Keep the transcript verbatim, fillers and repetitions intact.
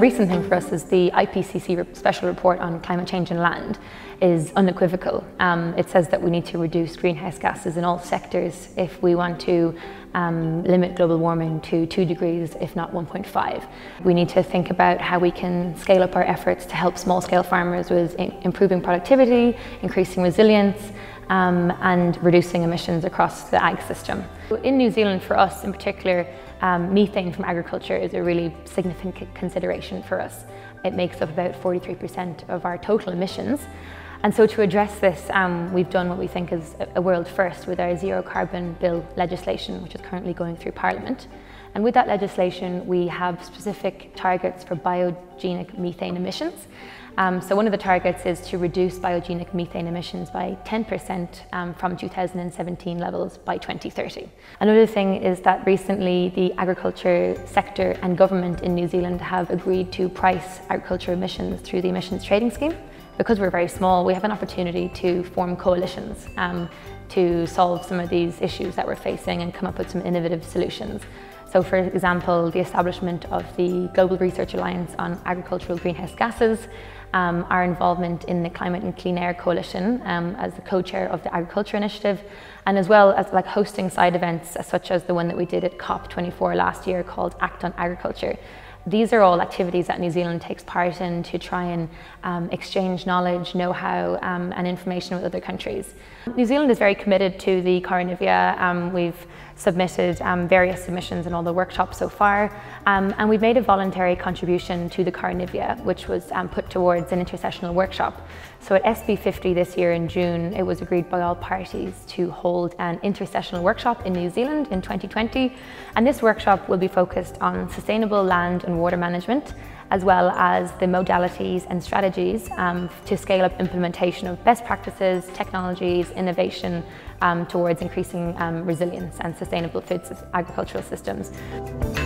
recent thing for us is the I P C C special report on climate change and land is unequivocal. Um, it says that we need to reduce greenhouse gases in all sectors if we want to um, limit global warming to two degrees, if not one point five. We need to think about how we can scale up our efforts to help small-scale farmers with improving productivity, increasing resilience, um, and reducing emissions across the ag system. In New Zealand, for us in particular, um, methane from agriculture is a really significant consideration for us. It makes up about forty-three percent of our total emissions. And so to address this, um, we've done what we think is a world first with our zero carbon bill legislation, which is currently going through Parliament. And with that legislation, we have specific targets for biogenic methane emissions. Um, so one of the targets is to reduce biogenic methane emissions by ten percent um, from two thousand seventeen levels by twenty thirty. Another thing is that recently the agriculture sector and government in New Zealand have agreed to price agriculture emissions through the emissions trading scheme. Because we're very small, we have an opportunity to form coalitions um, to solve some of these issues that we're facing and come up with some innovative solutions. So for example, the establishment of the Global Research Alliance on Agricultural Greenhouse Gases, um, our involvement in the Climate and Clean Air Coalition um, as the co-chair of the Agriculture Initiative, and as well as like hosting side events such as the one that we did at COP twenty-four last year called Act on Agriculture. These are all activities that New Zealand takes part in to try and um, exchange knowledge, know-how um, and information with other countries. New Zealand is very committed to the Karanivia. Um, we've submitted um, various submissions in all the workshops so far, um, and we've made a voluntary contribution to the Karanivia, which was um, put towards an intersessional workshop. So at S B fifty this year in June, it was agreed by all parties to hold an intersessional workshop in New Zealand in twenty twenty, and this workshop will be focused on sustainable land and water management, as well as the modalities and strategies um, to scale up implementation of best practices, technologies, innovation um, towards increasing um, resilience and sustainable food agricultural systems.